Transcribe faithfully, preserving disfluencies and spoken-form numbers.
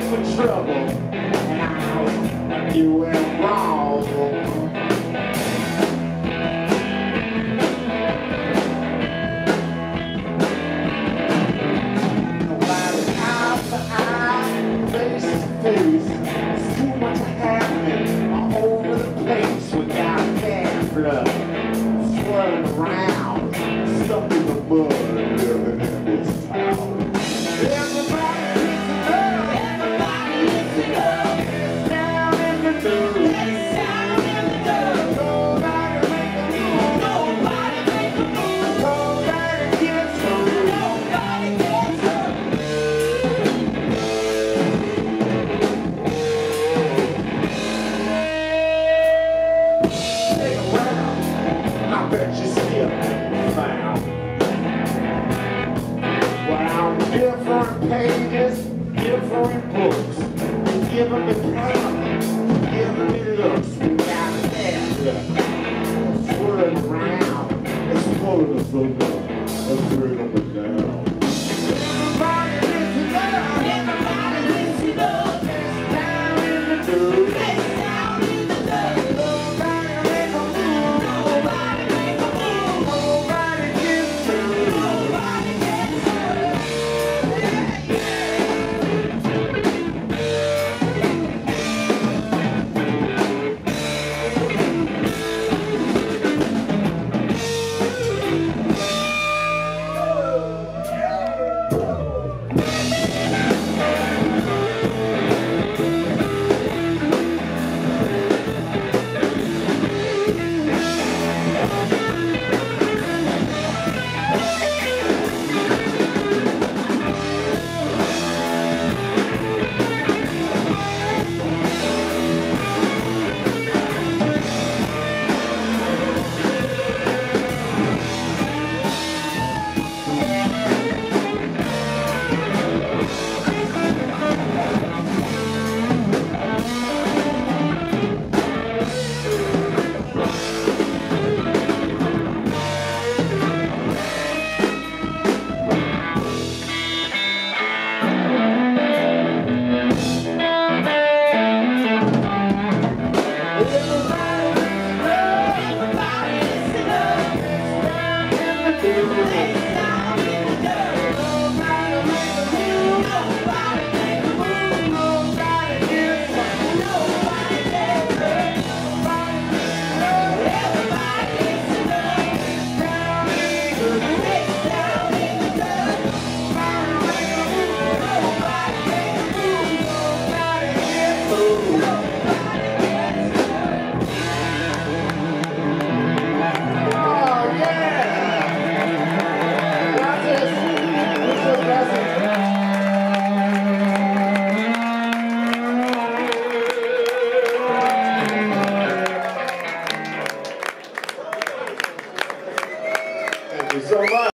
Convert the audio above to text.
for trouble, and I you went wrong. Nobody eye to eye, face to face. There's too much happening all over the place. We got bad blood swirling around, stuck in the mud, living in this town. Everybody listen up, everybody listen up. It's down in the news, it's down in the news. Nobody make a move, nobody make a move. Nobody gets hurt, nobody gets hurt. Take a round, I bet you skip found. Wow, different pages, different books. Give them the power, give them the looks. We got a bad look. Swirling around, it's full of the love. Let's bring them down.